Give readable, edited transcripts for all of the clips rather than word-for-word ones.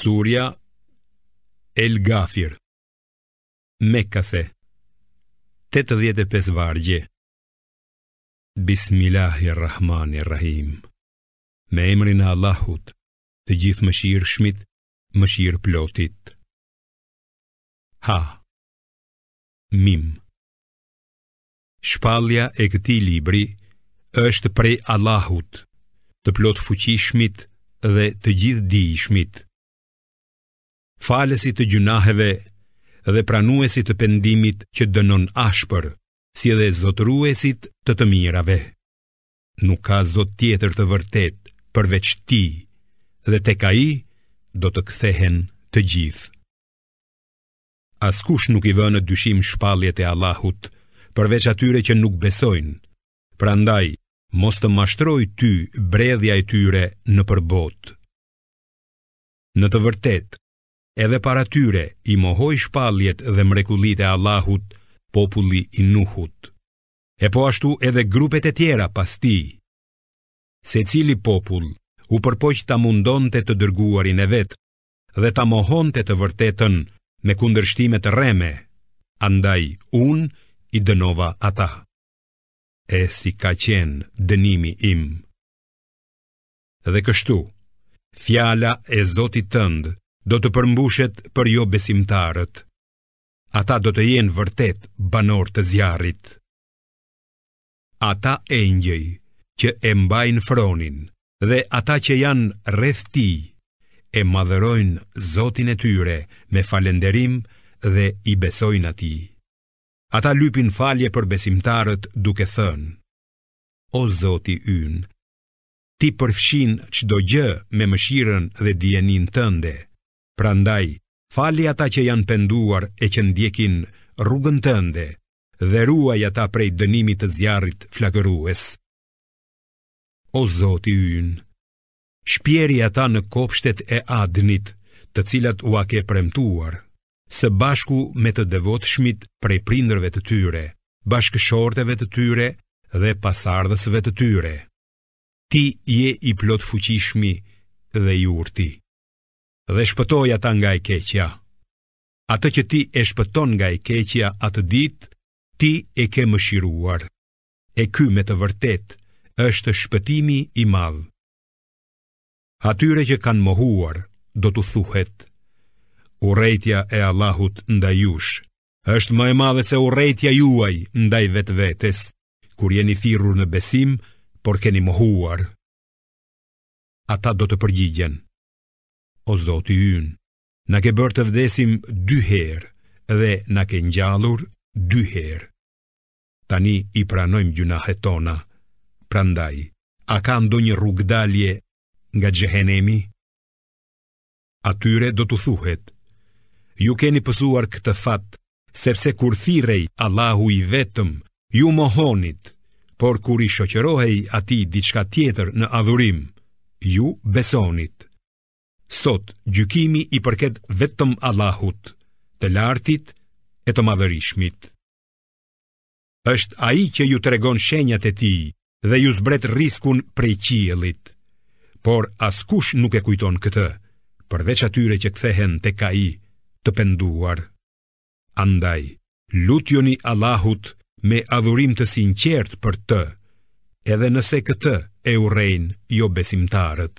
Surja El Ghafir, Mekkase, 85 vargje. Bismillahirrahmanirrahim. Me emrin e Allahut, të gjithë mëshirshmit, mëshirëplotit. Ha Mim. Shpallja e këtij libri është prej Allahut, të plot fuqishmit dhe të gjithë dijshmit, falësi të gjunaheve dhe pranuesi të pendimit që dënon ashpër, si edhe zotëruesit të mirave. Nuk ka zot tjetër të vërtet përveç ti, dhe tek ai do të kthehen të gjithë. Askush nuk i vë në dyshim shpalljet e Allahut, përveç atyre që nuk besojnë. Prandaj, mos të mashtroj ty bredhja e tyre në përbot. Në të vërtet, edhe para tyre i mohoi shpalljet dhe mrekullitë e Allahut populli i Nuhut, e po ashtu edhe grupet e tjera pas tij. Secili popull u përpoq ta mundonte të dërguarin e vet dhe ta mohonte të vërtetën me kundërshtime të rreme, andaj unë i dënova ata. E si ka qenë dënimi im. Dhe kështu, fjala e Zotit tënd do të përmbushet për jo besimtarët. Ata do të jenë vërtet banor të zjarrit. Ata engjëj që e mbajnë fronin dhe ata që janë rreth tij e madhërojnë Zotin e tyre me falënderim dhe i besojnë atij. Ata lypin falje për besimtarët duke thënë: O Zoti ynë, ti përfshin çdo gjë me mëshirën dhe dijenin tënde. Prandaj, fali ata që janë penduar e që ndjekin rrugën tënde, dhe ruaj ata prej dënimit të zjarrit flakërues. O Zoti ynë, shpjeri ata në kopshtet e Adnit, të cilat ua ke premtuar, së bashku me të devotshmit prej prindërve të tyre, bashkëshorteve të tyre dhe pasardhësve të tyre. Ti je i plot fuqishmi dhe i urti. Dhe shpëtoj ata nga e keqja. Atë që ti e shpëton nga e keqja atë ditë, ti e ke mëshiruar. E ky me të vërtet është shpëtimi i madh. Atyre që kanë mohuar, do t'u thuhet: urrejtja e Allahut ndaj jush është më e madhe se urrejtja juaj ndaj vetvetes, kur jeni thirrur në besim, por keni mohuar. Ata do të përgjigjen: O Zoti ynë, na ke bërë të vdesim 2 herë dhe na ke ngjallur 2 herë. Tani i pranojmë gjunahet tona, prandaj, a ka ndonjë rrugdalje nga xhehenemi? Atyre do t'u thuhet: ju keni pësuar këtë fat, sepse kur thirrej Allahu i vetëm, ju mohonit, por kur i shoqërohej atij diçka tjetër në adhurim, ju besonit. Sot gjykimi i përket vetëm Allahut, të lartit e të madhërishmit. Është ai që ju tregon shenjat e tij dhe ju zbret riskun prej qiellit, por askush nuk e kujton këtë, përveç atyre që kthehen tek ai të penduar. Andaj, lutjoni Allahut me adhurim të sinqert për të, edhe nëse këtë e urrejnë jo besimtarët.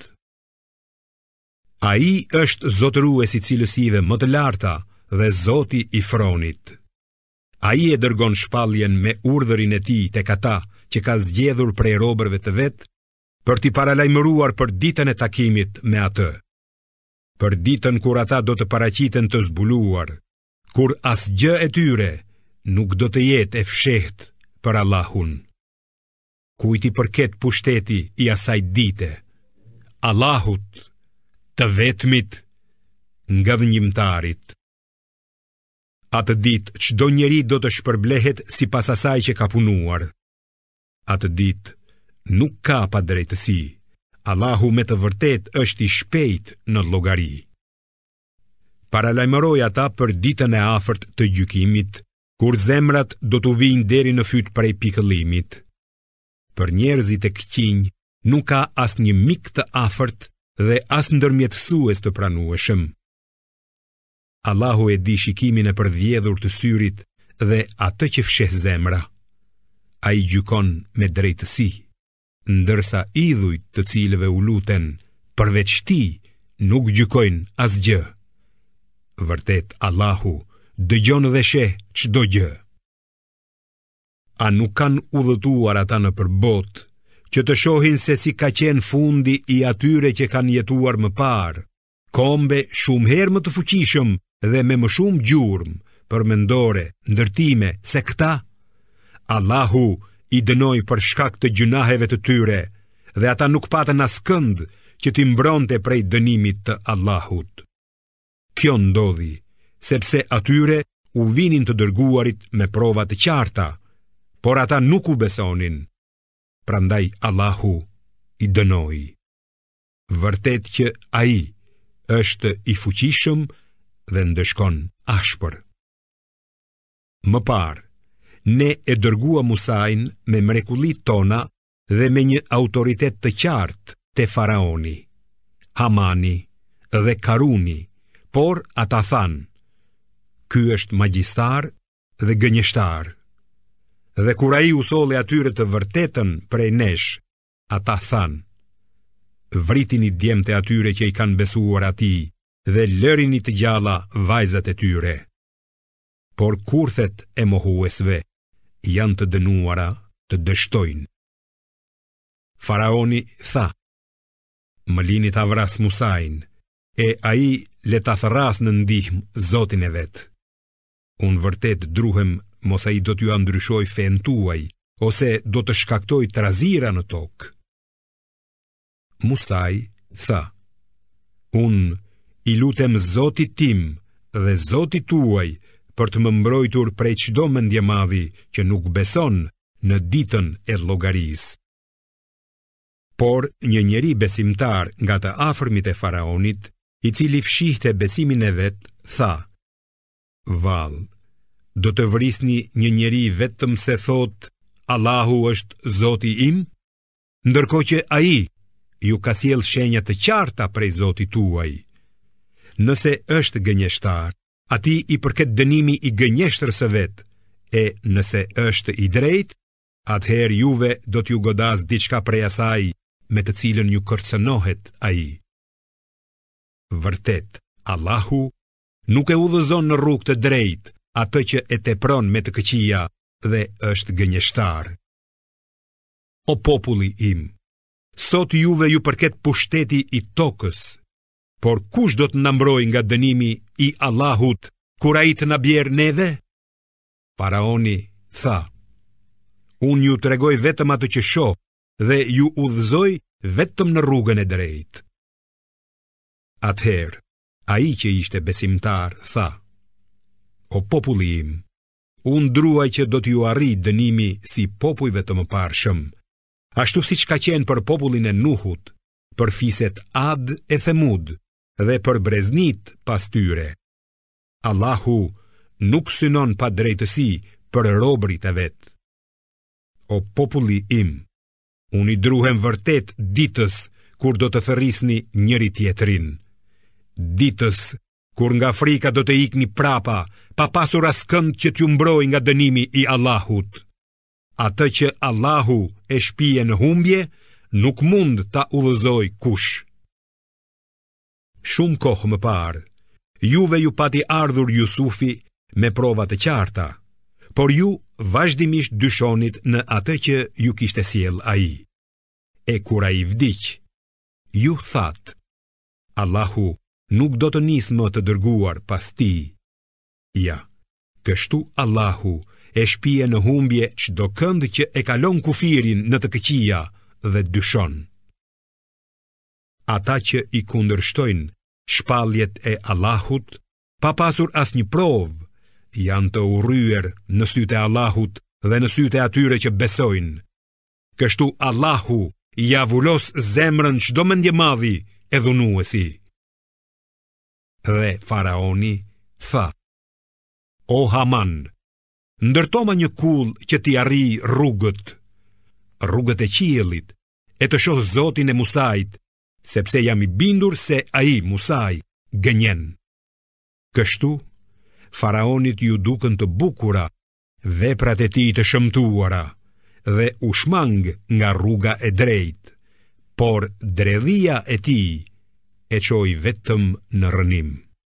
Ai është zotëruesi cilësive më të larta dhe Zoti i fronit. Ai e dërgon shpalljen me urdhërin e tij tek ata që ka zgjedhur prej robërve të vet, për t'i paralajmëruar për ditën e takimit me atë. Për ditën kur ata do të paraqiten të zbuluar, kur asgjë e tyre nuk do të jetë e fshehtë për Allahun. Kujt i përket pushteti i asaj dite? Allahut, të vetmit, nga dhënjimtarit. Atë ditë çdo njeri do të shpërblehet sipas asaj që ka punuar. Atë ditë nuk ka pa drejtësi. Allahu me të vërtet është i shpejt në llogari. Paralajmëroj ata për ditën e afërt të gjykimit, kur zemrat do t'u vinë deri në fyt prej pikëllimit. Për njerëzit e këqinj nuk ka asnjë mik të afërt dhe as ndërmjetësues të pranueshëm. Allahu e di shikimin e përdhjedhur të syrit dhe atë që fsheh zemra. Ai gjykon me drejtësi, ndërsa idhujt të cilëve u luten përveç tij nuk gjykojnë asgjë. Vërtet Allahu dëgjon dhe sheh çdo gjë. A nuk kanë udhëtuar ata në përbot që të shohin se si ka qenë fundi i atyre që kanë jetuar më parë, kombe shumë herë më të fuqishëm dhe me më shumë gjurmë, përmendore, ndërtime se këta? Allahu i dënoi për shkak të gjunaheve të tyre dhe ata nuk patën askënd që t'i mbronte prej dënimit të Allahut. Kjo ndodhi sepse atyre u vinin të dërguarit me prova të qarta, por ata nuk u besonin. Prandaj Allahu i dënoi. Vërtet që ai është i fuqishëm dhe ndëshkon ashpër. Më parë, ne e dërgua Musain me mrekullitë tona dhe me një autoritet të qartë te faraoni, Hamani dhe Karuni, por ata thanë: "Ky është magjistar dhe gënjeshtar." Dhe kur ai u solli atyre të vërtetën prej nesh, ata thanë: "Vritini djemtë e atyre që i kanë besuar atij dhe lërini të gjalla vajzat e tyre." Por kurthet e mohuesve janë të dënuara të dështojnë. Faraoni tha: "Më lini ta vras Musain, e ai le ta thras në ndihmë Zotin e vet. Unë vërtet druhem mos ai do t'ju ndryshoj fen tuaj, ose do të shkaktoj trazira në tokë." Musai tha: "Unë i lutem Zotit tim dhe Zotit tuaj për të më mbrojtur prej çdo mendjemadhi që nuk beson në ditën e llogarisë." Por një njeri besimtar nga të afërmit e faraonit, i cili fshihte besimin e vet, tha: "Vallë, do të vrisni një njeri vetëm se thot Allahu është Zoti im, ndërkohë që ai ju ka sjell shenja të qarta prej Zotit tuaj. Nëse është gënjeshtar, atij i përket dënimi i gënjeshtërës së vet, e nëse është i drejtë, atëherë juve do t'ju godas diçka prej asaj me të cilën ju kërcënohet ai. Vërtet, Allahu nuk e udhëzon në rrugë të drejtë atë që e tepron me të këqija dhe është gënjeshtar. O populli im, sot juve ju përket pushteti i tokës, por kush do të na mbrojë nga dënimi i Allahut kur ai të na bjerë neve?" Faraoni tha: "Unë ju tregoj vetëm atë që shoh dhe ju udhëzoj vetëm në rrugën e drejtë." Atëherë, ai që ishte besimtar tha: "O populli im, unë druaj që do t'ju arrijë dënimi si popujve të mëparshëm, ashtu siç ka qenë për popullin e Nuhut, për fiset Ad e Themud dhe për breznit pas tyre. Allahu nuk synon pa drejtësi për robërit e vet. O populli im, unë i druhem vërtet ditës kur do të thërrisni njëri tjetrin, ditës kur nga frika do të ikni prapa, pa pasur askënd që t'ju mbrojë nga dënimi i Allahut. Atë që Allahu e shpije në humbje, nuk mund ta udhëzoj kush." Shumë kohë më parë, juve ju pati ardhur Jusufi me prova të qarta, por ju vazhdimisht dyshonit në atë që ju kishte sjell ai. E kur ai vdiq, ju thatë: "Allahu nuk do të nisë më të dërguar pas tij." Ja, kështu Allahu e shpije në humbje çdo kënd që e kalon kufirin në të këqija dhe dyshon. Ata që i kundërshtojnë shpalljet e Allahut, pa pasur asnjë provë, janë të urryer në sytë e Allahut dhe në sytë e atyre që besojnë. Kështu Allahu ja vulos zemrën çdo mendjemadhi e dhunuesi. Dhe faraoni tha: "O Haman, ndërtoma një kull që t'i arrijë rrugët e qiellit, e të shoh Zotin e Musait, sepse jam i bindur se ai, Musai, gënjen. Kështu, faraonit ju duken të bukura veprat e tij të shëmtuara dhe u shmang nga rruga e drejtë, por dredhia e tij e çoi vetëm në rënim.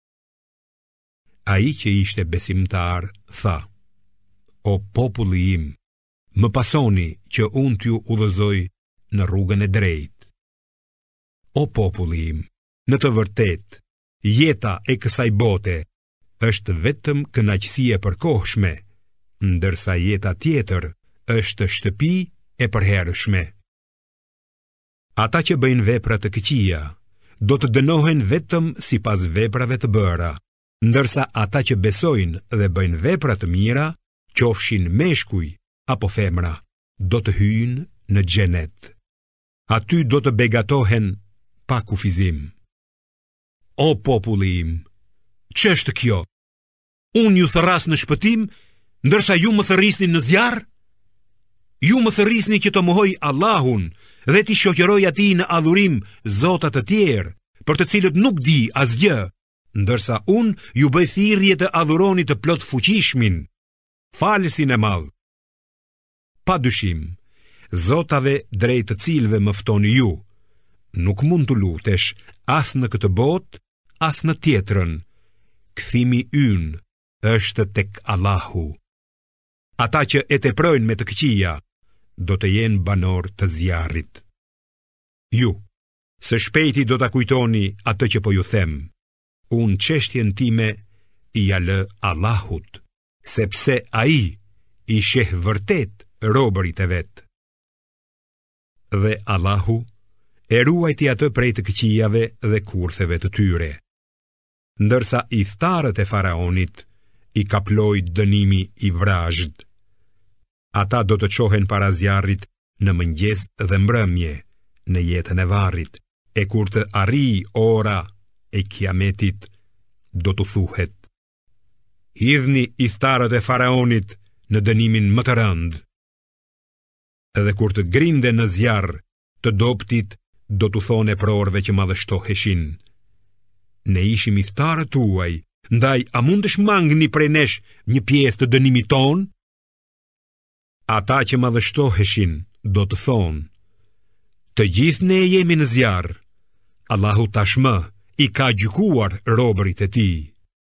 Ai që ishte besimtar tha: O populli im, më pasoni që unë t'ju udhëzoj në rrugën e drejtë. O populli im, në të vërtetë, jeta e kësaj bote është vetëm kënaqësi e përkohshme, ndërsa jeta tjetër është shtëpi e përhershme. Ata që bëjnë vepra të këqija do të dënohen vetëm sipas veprave të bëra, ndërsa ata që besojnë dhe bëjnë vepra të mira, qofshin meshkuj apo femra, do të hyjnë në xhenet. Aty do të begatohen pa kufizim. O populli im, ç'është kjo? Unë ju thërras në shpëtim, ndërsa ju më thërrisni në zjarr? Ju më thërrisni që të mohoj Allahun dhe t'i shoqëroj atij në adhurim zota të tjerë, për të cilët nuk di asgjë, ndërsa unë ju bëj thirrje të adhuroni të plot fuqishmin, falësin e madh. Pa dyshim, zotave drejt të cilëve më ftoni ju, nuk mund të lutesh as në këtë botë, as në tjetrën. Kthimi ynë është tek Allahu. Ata që e teprojnë me të këqija do të jenë banor të zjarrit. Ju, së shpejti do ta kujtoni atë që po ju them. Unë çështjen time i ja lë Allahut, sepse ai i sheh vërtet robërit e vet. Dhe Allahu e ruajti atë prej të këqijave dhe kurtheve të tyre. Ndërsa i thtarët e faraonit i kaploi dënimi i vrazhd. Ata do të çohen para zjarrit në mëngjes dhe mbrëmje, në jetën e varrit, e kur të arrijë ora e kiametit, do të thuhet: hidhni i thtarët e faraonit në dënimin më të rëndë. Edhe kur të grinde në zjarr të doptit, do të thonë prorëve që madhështoheshin: ne ishim i thtarët tuaj, ndaj a mund të shmangni prej nesh një pjesë të dënimit ton? Ata që madhështoheshin do të thonë: të gjithë ne jemi në zjarr, Allahu tashmë i ka gjykuar robërit e tij.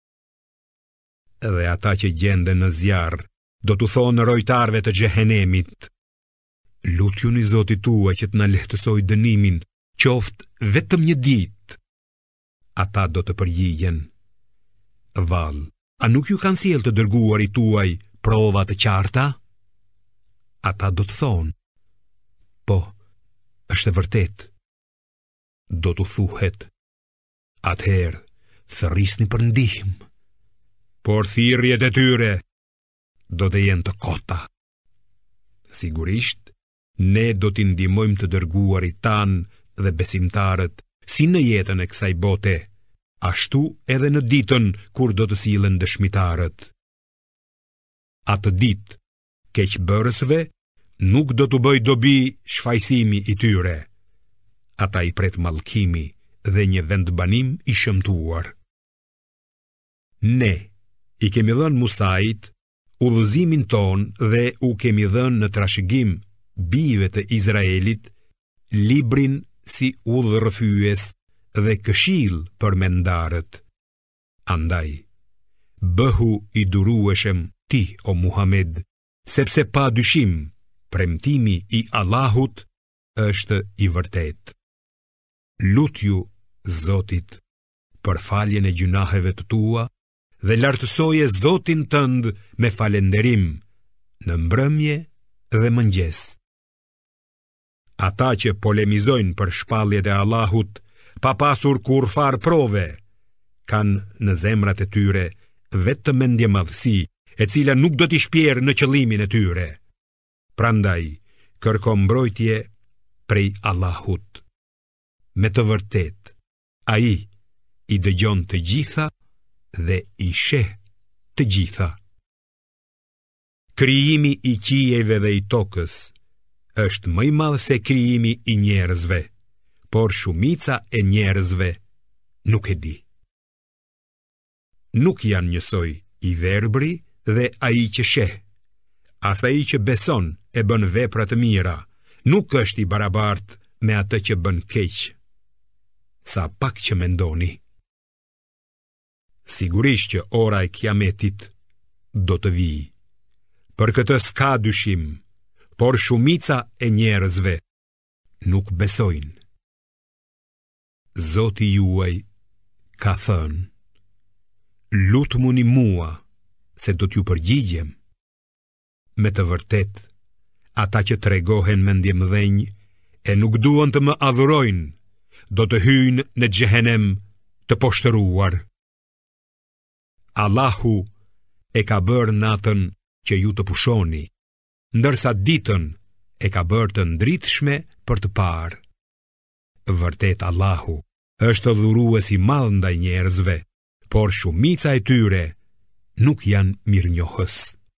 Edhe ata që gjenden në zjarr do të thonë rojtarëve të xhehenemit: lutjuni Zotit tuaj që të na lehtësoj dënimin, qoftë vetëm një ditë. Ata do të përgjigjen: vallë, a nuk ju kanë sjellë të dërguarit tuaj prova të qarta? Ata do të thonë: po, është e vërtet. Do të thuhet: atëherë thërrisni për ndihmë, por thirrjet e tyre do të jenë të kota. Sigurisht, ne do t'i ndihmojmë të dërguarit tan dhe besimtarët, si në jetën e kësaj bote, ashtu edhe në ditën kur do të sillen dëshmitarët. Atë ditë, keqbërësve nuk do të bëj dobi shfaqësimi i tyre. Ata i pret mallkimi dhe një vendbanim i shëmtuar. Ne i kemi dhënë Musait udhëzimin ton dhe u kemi dhënë në trashëgim bijve të Izraelit librin si udhërrëfyes dhe këshill për mendarët. Andaj, bëhu i durueshëm ti, o Muhammed, sepse pa dyshim premtimi i Allahut është i vërtet. Lutju Zotit për faljen e gjunaheve të tua dhe lartësoje Zotin tënd me falënderim në mbrëmje dhe mëngjes. Ata që polemizojnë për shpalljet e Allahut pa pasur kurfar prove, kanë në zemrat e tyre vetëm mendje madhësi, e cila nuk do t'i shpjerë në qëllimin e tyre. Prandaj, kërko mbrojtje prej Allahut. Me të vërtet, ai i dëgjon të gjitha dhe i sheh të gjitha. Krijimi i qiejve dhe i tokës është më i madh se krijimi i njerëzve, por shumica e njerëzve nuk e di. Nuk janë njësoj i verbri dhe ai që sheh. As ai që beson e bën vepra të mira, nuk është i barabartë me atë që bën keq. Sa pak që mendoni. Sigurisht që ora e kiametit do të vijë. Për këtë s'ka dyshim, por shumica e njerëzve nuk besojnë. Zoti juaj ka thënë: lutmuni mua, se do t'ju përgjigjem. Me të vërtet, ata që tregohen mendjemdhenj e nuk duan të më adhurojnë, do të hyjnë në xhehenem të poshtëruar. Allahu e ka bërë natën që ju të pushoni, ndërsa ditën e ka bërë të ndritshme për të parë. Vërtet Allahu është dhurues i madh ndaj njerëzve, por shumica e tyre nuk janë mirënjohës.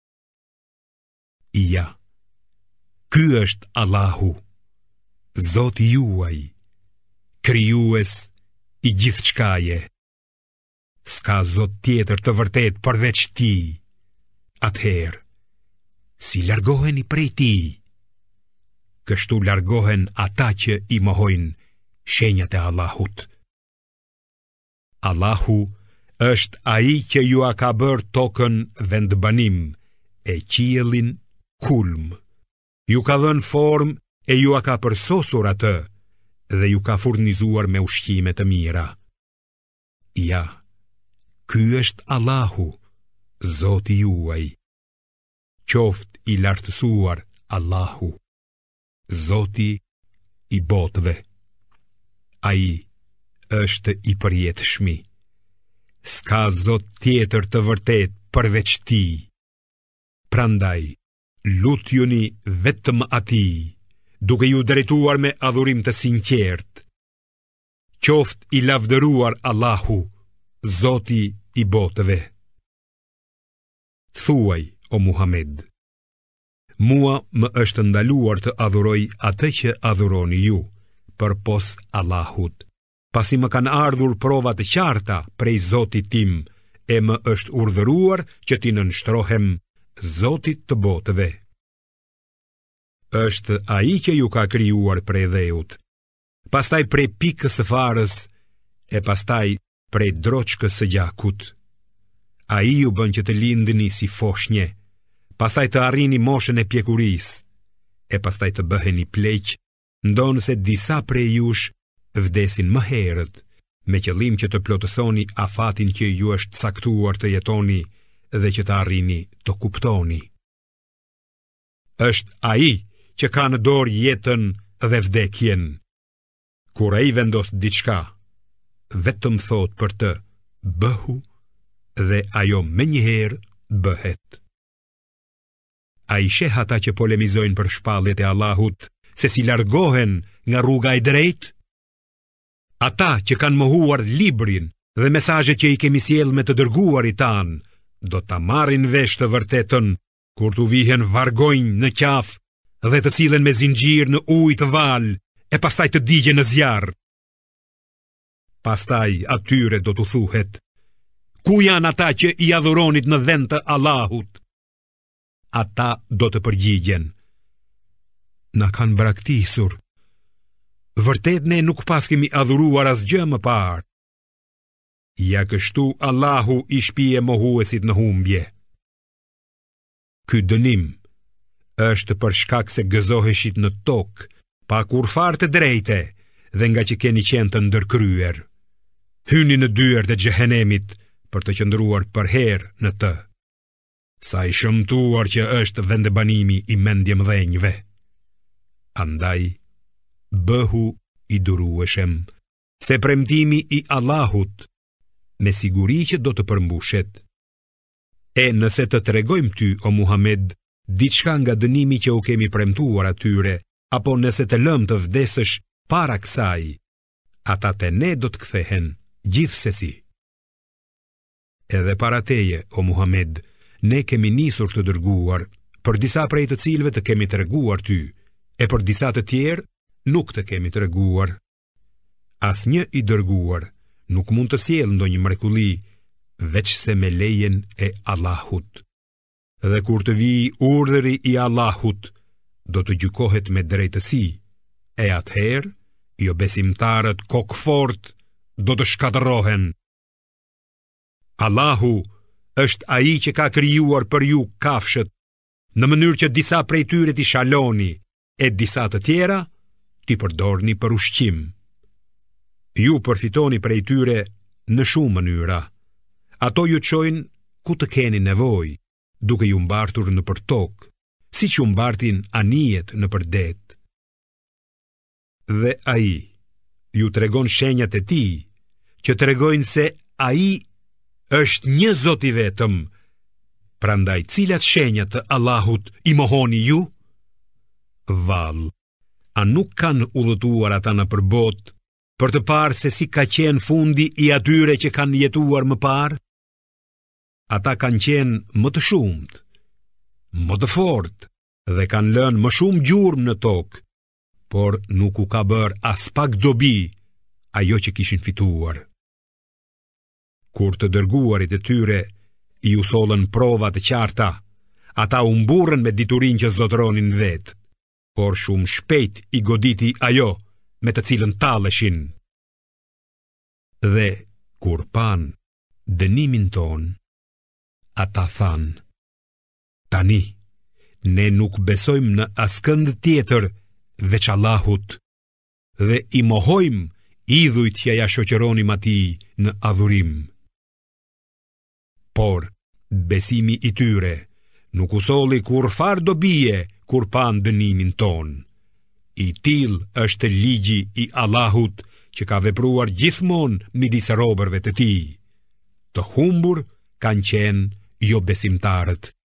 Ja, ky është Allahu, Zoti juaj, krijues i gjithçkaje. S'ka Zot tjetër të vërtet përveç Tij. Atëherë, si largoheni prej Tij? Kështu largohen ata që i mohojnë shenjat e Allahut. Allahu është ai që ju a ka bërë tokën vendbanim e qiellin kulm. Ju ka dhënë formë e ju a ka përsosur atë dhe ju ka furnizuar me ushqime të mira. Ja, ky është Allahu, Zoti juaj. Qoftë i lartësuar Allahu, Zoti i botëve. Ai është i përjetshmi. S'ka Zot tjetër të vërtet përveç Tij. Prandaj, lutjuni vetëm Atij, duke ju drejtuar me adhurim të sinqert. Qoftë i lavdëruar Allahu, Zoti i botëve. Thuaj, o Muhammed, mua më është ndaluar të adhuroj atë që adhuroni ju, përpos Allahut, pasi më kanë ardhur prova të qarta prej Zotit tim e më është urdhëruar që t'i nënshtrohem Zotit të botëve. Është ai që ju ka krijuar prej dheut, pastaj prej pikës së farës e pastaj prej droçkës së gjakut. Ai ju bën që të lindni si foshnje, pastaj të arrini moshën e pjekurisë, e pastaj të bëheni pleq, ndonë se disa prej jush vdesin më herët, me qëllim që të plotësoni afatin që ju është caktuar të jetoni dhe që të arrini të kuptoni. Është ai që ka në dorë jetën dhe vdekjen. Kur ai vendos diçka, vetëm thot për të bëhu dhe ajo menjëherë bëhet. Ai sheh ata që polemizojnë për shpalljet e Allahut, se si largohen nga rruga e drejtë? Ata që kanë mohuar librin dhe mesazhet që i kemi sjellë me të dërguarit tan, do ta marrin vesh të vërtetën kur t'u vihen vargojnë në qafë dhe të sillen me zinxhir në ujë të val e pastaj të digjen në zjarr. Pastaj atyre do t'u thuhet: ku janë ata që i adhuronit në vend të Allahut? Ata do të përgjigjen: na kanë braktisur. Vërtet ne nuk pas kemi adhuruar asgjë më parë. Ja kështu Allahu i shpije mohuesit në humbje. Ky dënim është për shkak se gëzoheshit në tokë, pa kur fare të drejte dhe nga që keni qenë të ndërkryer. Hyni në dyert e xhehenemit për të qëndruar për herë në të. Sa i shëmtuar që është vendebanimi i mendjemdhenjve. Andaj, bëhu i durueshëm, se premtimi i Allahut me siguri që do të përmbushet. E nëse të tregojmë ty, o Muhammed, diçka nga dënimi që u kemi premtuar atyre, apo nëse të lëm të vdesësh para kësaj, ata te ne do të kthehen gjithsesi. Edhe para teje, o Muhammed, ne kemi nisur të dërguar, për disa prej të cilëve të kemi treguar ty, e për disa të tjerë nuk të kemi treguar. Asnjë i dërguar nuk mund të sjellë ndonjë mrekulli veç se me lejen e Allahut. Dhe kur të vijë urdhri i Allahut, do të gjykohet me drejtësi, e atëherë jo besimtarët kokfort do të shkatërrohen. Allahu është ai që ka krijuar për ju kafshët, në mënyrë që disa prej tyre t'i shaloni e disa të tjera t'i përdorni për ushqim. Ju përfitoni prej tyre në shumë mënyra. Ato ju çojnë ku të keni nevojë, duke ju mbartur në për tokë, siç ju mbartin anijet në për det. Dhe ai ju tregon shenjat e tij, që tregojnë se ai është një Zot i vetëm. Prandaj cilat shenjat të Allahut i mohoni ju? Vallë, a nuk kanë udhëtuar ata në përbot për të parë se si ka qenë fundi i atyre që kanë jetuar më parë? Ata kanë qenë më të shumët, më të fortë dhe kanë lënë më shumë gjurmë në tokë, por nuk u ka bërë as pak dobi ajo që kishin fituar. Kur të dërguarit e tyre i u sollën prova të qarta, ata u mburrën me diturinë që zotëronin vetë, por shumë shpejt i goditi ajo me të cilën talleshin. Dhe kur pan dënimin ton, ata thanë: tani ne nuk besojmë në askënd tjetër veç Allahut dhe i mohojmë idhujt që ja shoqëronim atij në adhurim. Por besimi i tyre nuk u solli kurfar dobie kur pan dënimin ton. I till është ligji i Allahut që ka vepruar gjithmonë midis robërve të tij. Të humbur kanë qenë jo besimtarët.